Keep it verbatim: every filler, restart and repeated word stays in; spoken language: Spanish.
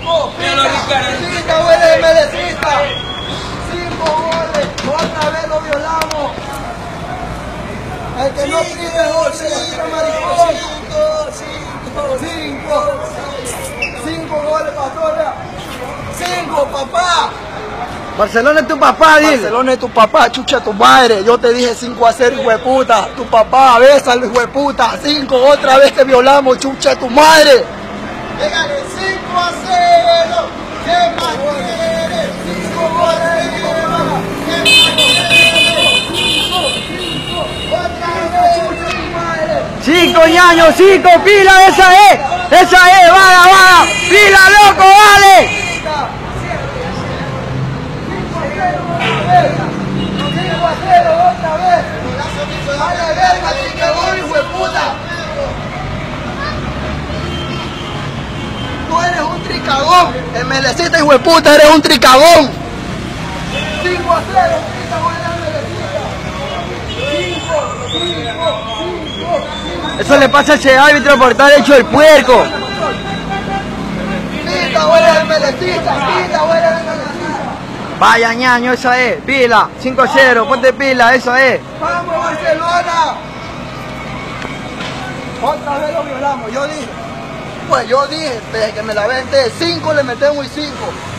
cinco. Míralo, Ricardo. Melecita, huele de Melecita. cinco goles. Otra vez lo violamos. El que no pide gol se grita maricón. cinco, cinco, cinco goles, Pastora. cinco, papá. Barcelona es tu papá, dile. Barcelona es tu papá, chucha tu madre. Yo te dije cinco a cero, hijo de puta. Tu papá, bésalo, hijo de puta. cinco, otra vez te violamos, chucha tu madre. Dígale cinco a cero. ¿Qué más quieres? cinco goles, ¿qué más quieres? cinco, cinco, otra vez, chucha tu madre. Cinco, ñaño, cinco, pila, esa es. Esa es, vaya, vaya. Pila, loco, vale. cinco a cero otra vez. Vaya verga, tricagón, hijo de puta. Tú eres un tricagón. El Melecita, hijo de puta, eres un tricagón. cinco a cero, tricagón en la Melecita. cinco, cinco, cinco. Eso le pasa a ese árbitro por estar hecho el puerco. Pita, huele de Melecita. Pita, huele de Melecita. Vaya, ñaño, esa es. Pila, cinco a cero, ponte pila, esa es. ¡Vamos, Barcelona! Otra vez lo violamos, yo dije. Pues yo dije, desde que me la venté, cinco le metemos y cinco.